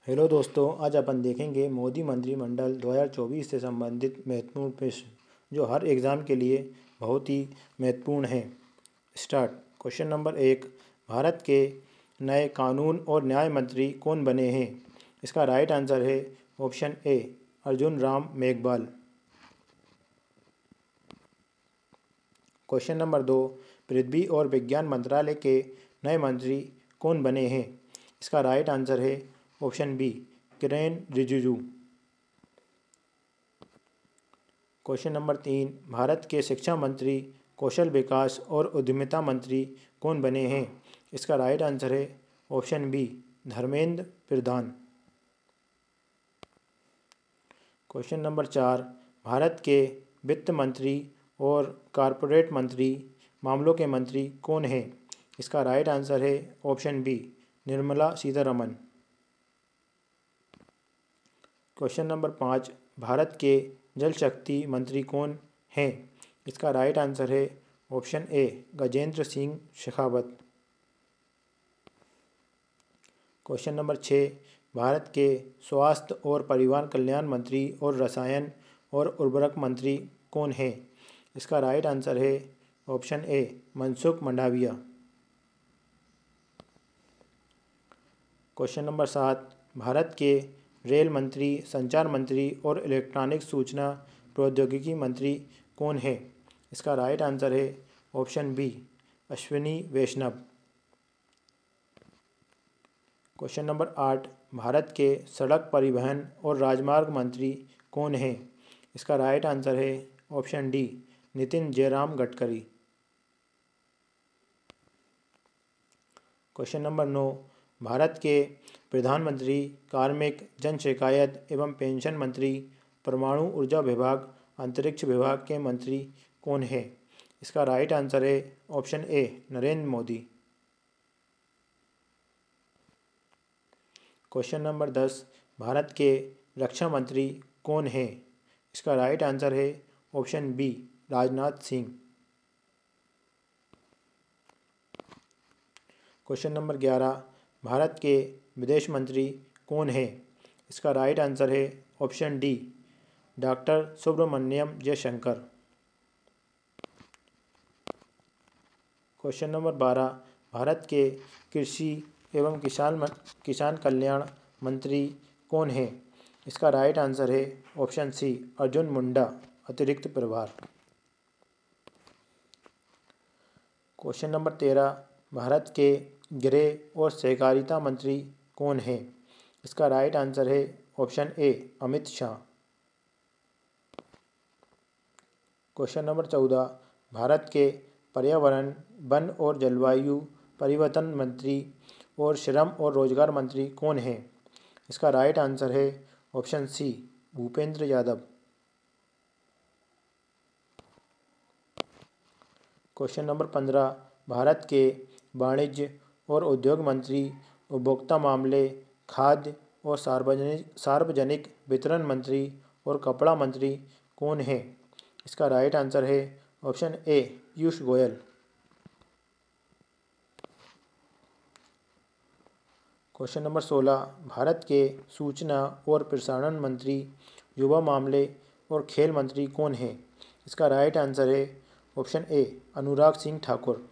Hello दोस्तों, आज अपन देखेंगे मोदी मंत्रिमंडल 2024 से संबंधित महत्वपूर्ण प्रश्न जो हर एग्ज़ाम के लिए बहुत ही महत्वपूर्ण हैं। स्टार्ट। Question number 1। भारत के नए कानून और न्याय मंत्री कौन बने हैं? इसका राइट आंसर है option A, Arjun Ram Meghwal. Question number 2। पृथ्वी और विज्ञान मंत्रालय के नए मंत्री कौन बने हैं? इसका राइट आंसर है option B, Kiren Rijiju. Question number 3। Bharat के शिक्षा मंत्री, कौशल विकास और उद्यमिता मंत्री कौन बने हैं? इसका राइट आंसर है option B, Dharmendra Pradhan. Question number 4। Bharat के वित्त मंत्री और कॉरपोरेट मंत्री मामलों के मंत्री कौन हैं? इसका राइट आंसर है option B, Nirmala Sitharaman. Question number 5। Bharat के जल शक्ति मंत्री कौन हैं? इसका राइट आंसर है option A, Gajendra Singh Shekhawat. Question number 6। Bharat के स्वास्थ्य और परिवार कल्याण मंत्री और रसायन और उर्वरक मंत्री कौन हैं? इसका राइट आंसर है option A, Mansukh Mandaviya. Question number 7। Bharat के रेल मंत्री, संचार मंत्री और इलेक्ट्रॉनिक सूचना प्रौद्योगिकी मंत्री कौन है? इसका राइट आंसर है option B, Ashwini Vaishnaw. Question number 8। Bharat के सड़क परिवहन और राजमार्ग मंत्री कौन हैं? इसका राइट आंसर है option D, Nitin Jairam Gadkari. Question number 9। Bharat के प्रधानमंत्री, कार्मिक, जन शिकायत एवं पेंशन मंत्री, परमाणु ऊर्जा विभाग, अंतरिक्ष विभाग के मंत्री कौन है? इसका राइट आंसर है option A, Narendra Modi. Question number 10। Bharat के रक्षा मंत्री कौन हैं? इसका राइट आंसर है option B, Rajnath Singh. Question number 11। Bharat के विदेश मंत्री कौन हैं? इसका राइट आंसर है option D, doctor Subrahmanyam Jaishankar. Question number 12। Bharat के कृषि एवं किसान कल्याण मंत्री कौन हैं? इसका राइट आंसर है ऑप्शन सी, अर्जुन मुंडा, अतिरिक्त प्रभार। Question number 13। भारत के गृह और सहकारिता मंत्री कौन हैं? इसका राइट आंसर है option A, Amit Shah. Question number 14। Bharat के पर्यावरण, वन और जलवायु परिवर्तन मंत्री और श्रम और रोजगार मंत्री कौन हैं? इसका राइट आंसर है option C, Bhupender Yadav. Question number 15। Bharat के वाणिज्य और उद्योग मंत्री, उपभोक्ता मामले, खाद्य और सार्वजनिक वितरण मंत्री और कपड़ा मंत्री कौन है? इसका राइट आंसर है option A, Piyush Goyal. Question number 16। Bharat के सूचना और प्रसारण मंत्री, युवा मामले और खेल मंत्री कौन है? इसका राइट आंसर है option A, Anurag Singh Thakur.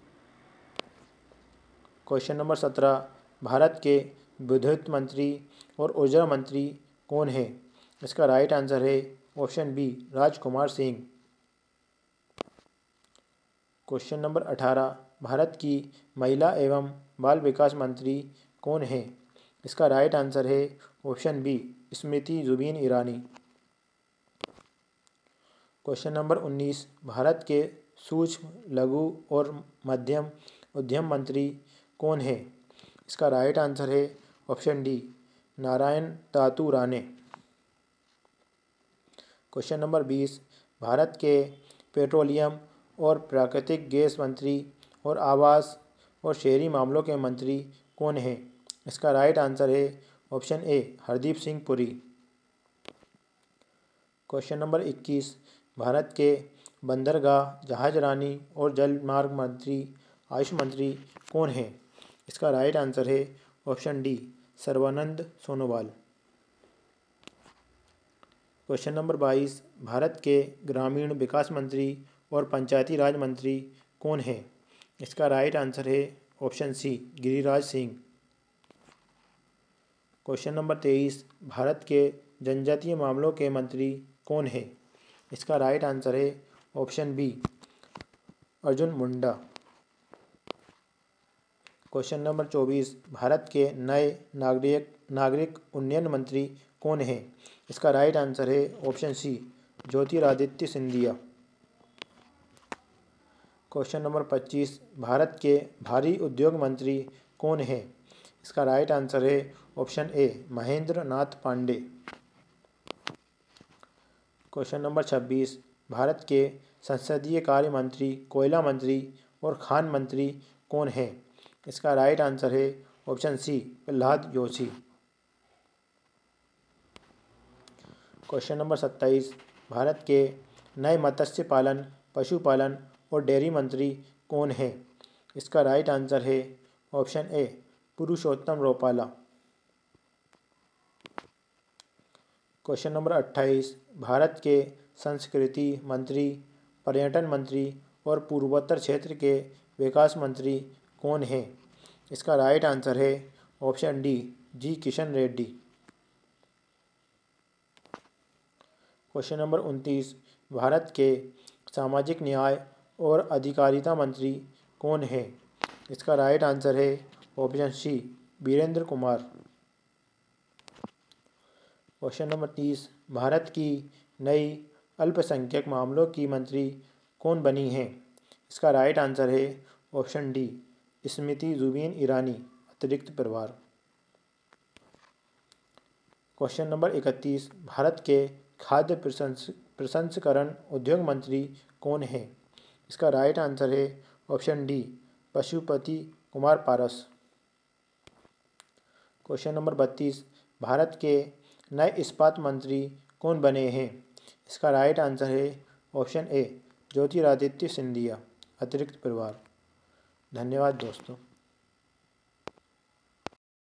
Question number 17। Bharat के विद्युत मंत्री और ऊर्जा मंत्री कौन है? इसका राइट आंसर है option B, Rajkumar Singh. Question number 18। Bharat की महिला एवं बाल विकास मंत्री कौन है? इसका राइट आंसर है option B, Smriti Zubin Irani. Question number 19। Bharat के सूक्ष्म, लघु और मध्यम उद्यम मंत्री कौन है? इसका राइट आंसर है option D, Narayan Tatu Rane. Question number 20। Bharat के पेट्रोलियम और प्राकृतिक गैस मंत्री और आवास और शहरी मामलों के मंत्री कौन हैं? इसका राइट आंसर है option A, Hardeep Singh Puri. Question number 21। Bharat के बंदरगाह, जहाजरानी और जलमार्ग मंत्री, आयुष मंत्री कौन हैं? इसका राइट आंसर है option D, Sarbananda Sonowal. Question number 22, Bharat के ग्रामीण विकास मंत्री और पंचायती राज मंत्री कौन है? इसका राइट आंसर है option C, Giriraj Singh. Question number 23, Bharat के जनजातीय मामलों के मंत्री कौन है? इसका राइट आंसर है option B, Arjun Munda. Question number 24, Bharat के नए नागरिक उन्नयन मंत्री कौन है? इसका राइट आंसर है option C, Jyotiraditya Scindia. Question number 25, Bharat के भारी उद्योग मंत्री कौन है? इसका राइट आंसर है option A, Mahendra Nath Pandey. Question number 26, Bharat के संसदीय कार्य मंत्री, कोयला मंत्री और खान मंत्री कौन है? इसका राइट आंसर है option C, Pralhad Joshi. Question number 27, Bharat के नए मत्स्य पालन, पशुपालन और डेयरी मंत्री कौन है? इसका राइट आंसर है option A, Purushottam Rupala. Question number 28, Bharat के संस्कृति मंत्री, पर्यटन मंत्री और पूर्वोत्तर क्षेत्र के विकास मंत्री कौन है? इसका राइट आंसर है option D, G Kishan Reddy. Question number 29, Bharat के सामाजिक न्याय और अधिकारिता मंत्री कौन है? इसका राइट आंसर है option C, Virendra Kumar. Question number 30, Bharat की नई अल्पसंख्यक मामलों की मंत्री कौन बनी है? इसका राइट आंसर है ऑप्शन डी, स्मृति जुबिन ईरानी, अतिरिक्त प्रभार। क्वेश्चन नंबर 31, भारत के खाद्य प्रसंस्करण उद्योग मंत्री कौन है? इसका राइट आंसर है option D, Pashupati Kumar Paras. Question number 32, Bharat के नए इस्पात मंत्री कौन बने हैं? इसका राइट आंसर है ऑप्शन ए, ज्योतिरादित्य सिंधिया, अतिरिक्त प्रभार। धन्यवाद दोस्तों।